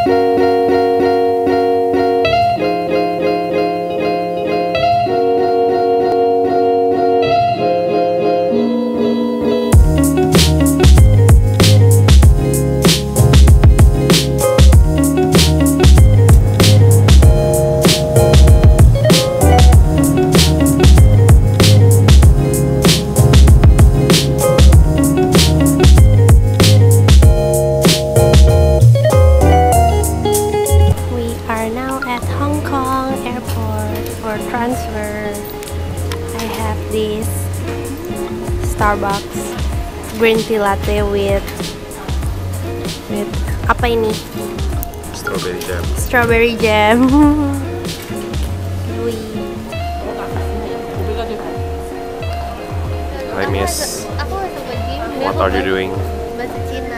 This Starbucks green tea latte with apa ini? Strawberry jam. Strawberry jam. Hi miss. What are you doing? Bahasa Cina.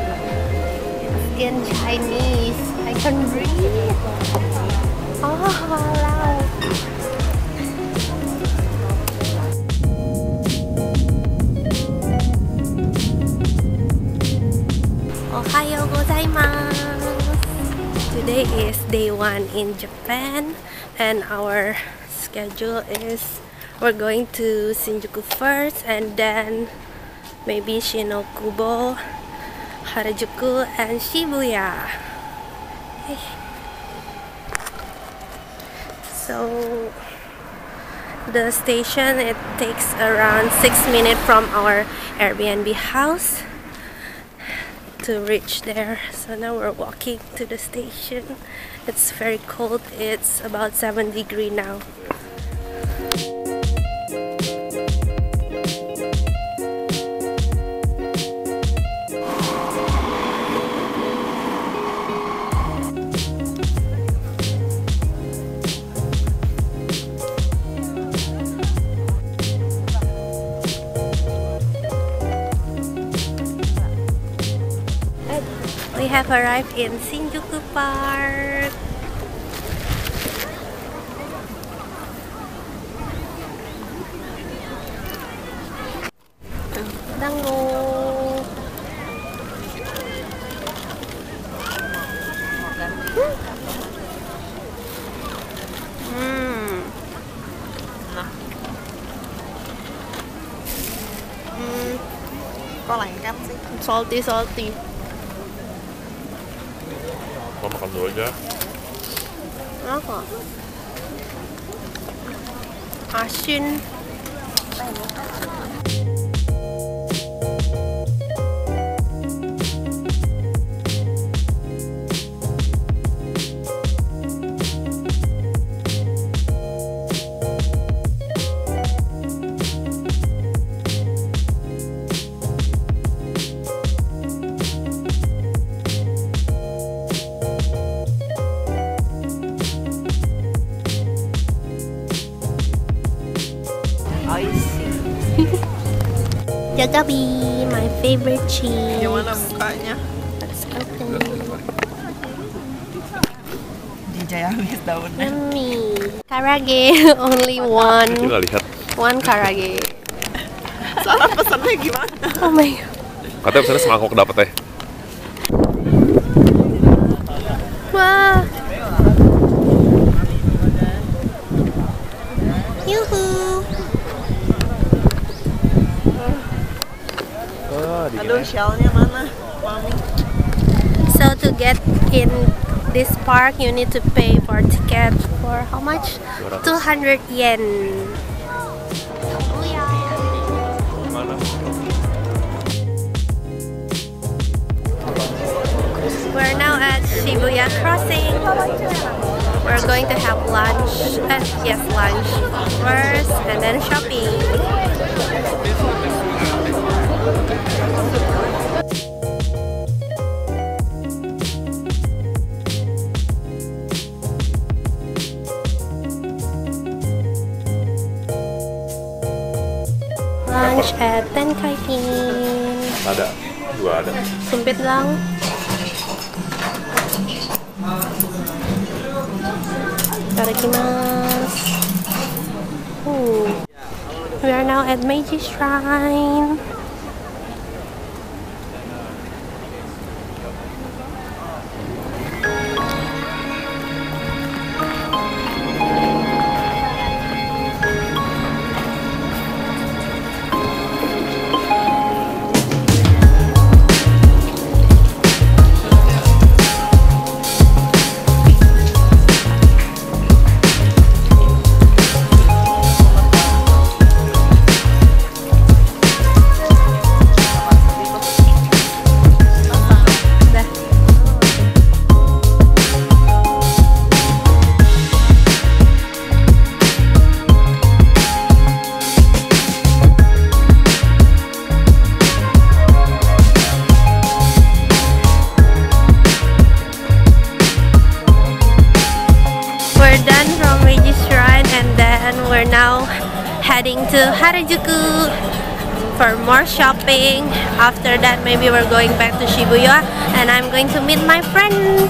In Chinese. I can breathe. Oh, wow. Ohayo gozaimasu. Today is day 1 in Japan, and our schedule is we're going to Shinjuku first, and then maybe Shinokubo, Harajuku, and Shibuya. Okay. So the station, it takes around 6 minutes from our Airbnb house to reach there. So now we're walking to the station. It's very cold. It's about 7 degrees now. We have arrived in Shinjuku Park. Dango. Kok lengket sih? Salty. Mau makan dulu aja. Apa? Asin. Jagabi, my favorite cheese. Gimana mukanya? Let's open. Dijaya habis daunnya. Yummy. Karage, only one. Kita lihat. One karage. Salah pesannya gimana? Oh my god. Katanya pesannya semangkok dapet teh. Wah. Yuhu. Aduh, shellnya mana, Mami? So to get in this park, you need to pay for ticket for how much? 200 yen. We're now at Shibuya Crossing. We're going to have lunch. Yes, lunch first, and then shopping. Lunch at Tenkaitin. Ada, dua ada. Sempit lang. Itadakimasu. We are now at Meiji Shrine. going to Harajuku for more shopping. After that, maybe we're going back to Shibuya and I'm going to meet my friends.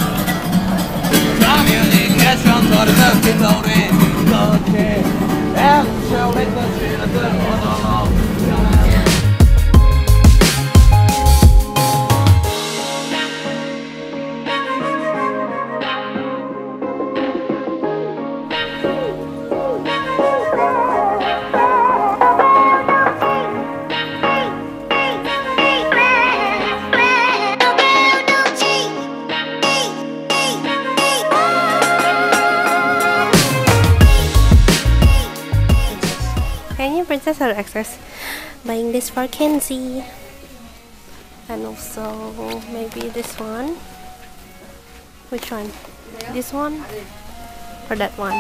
Princess or extras? Buying this for Kenzie, and also maybe this one. Which one? This one or that one?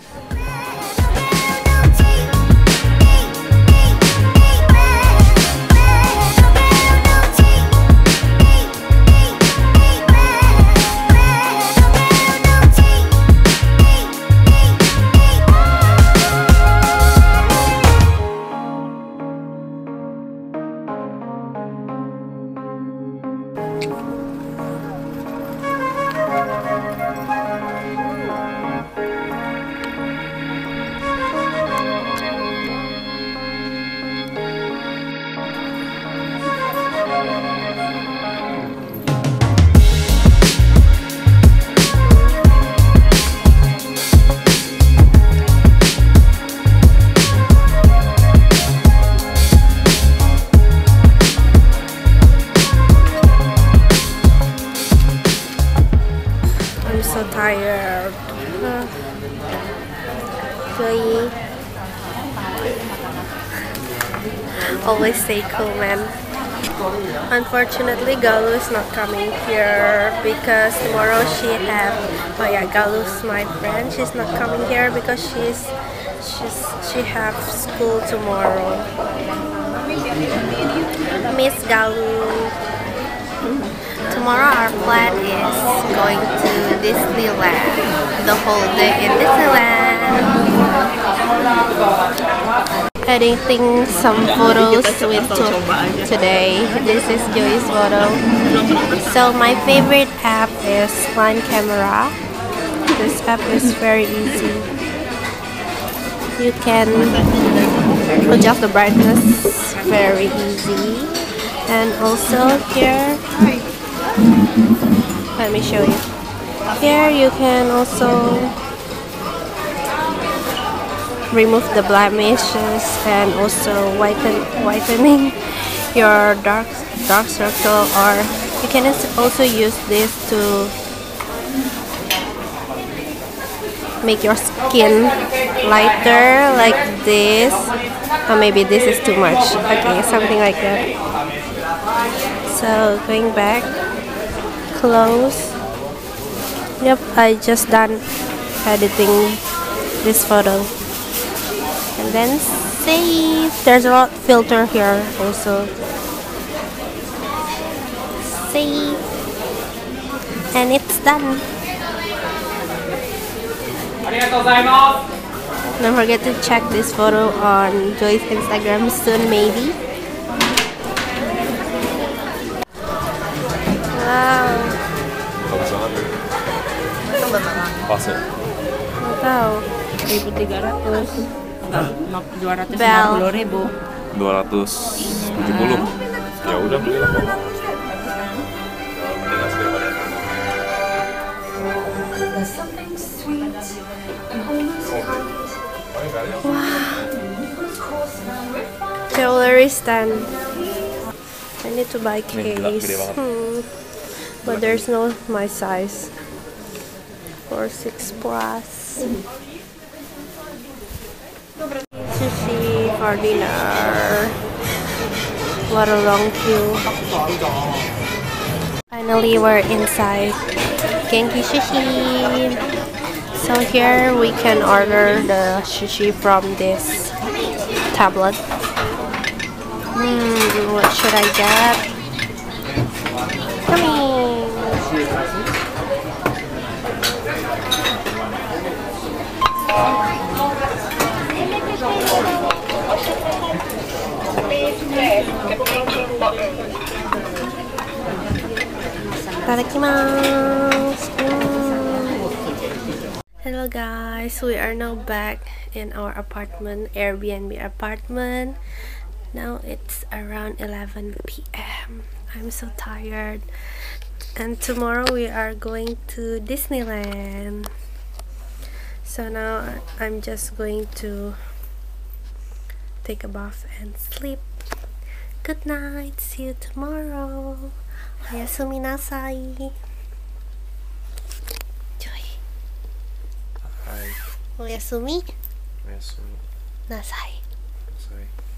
So tired. Always stay cool, man. Unfortunately, Galu is not coming here because tomorrow she have. Oh yeah, Galu's my friend. She's not coming here because she have school tomorrow. Miss Galu. Tomorrow our plan is going to Disneyland, the whole day in Disneyland. Editing some photos we took today. This is Joey's photo. So my favorite app is Line Camera. This app is very easy. You can adjust the brightness very easy, and also here. Let me show you. Here you can also remove the blemishes and also whitening your dark circle, or you can also use this to make your skin lighter like this. Or maybe this is too much. Okay, something like that. So going back. Close. Yep, I just done editing this photo, and then save. There's a lot filter here also. Save, and it's done. Don't forget to check this photo on Joy's Instagram soon, maybe. Wow. Pas ya? Nggak tahu. 1.300. 250.000. 270. Ya udah belilah kok. Jewelry stand. I need to buy case. But there's no my size. 4-6 plus. Sushi for dinner. What a long queue. Finally, we're inside Genki Sushi. So here we can order the sushi from this tablet. What should I get? Coming. Itadakimasu. Hello guys, we are now back in our apartment, Airbnb apartment. Now it's around 11 p.m. I'm so tired. And tomorrow we are going to Disneyland. So now I'm just going to take a bath and sleep. Good night. See you tomorrow. Oyasumi nasai. Joy. Hi. Oyasumi Yes. nasai. Sorry.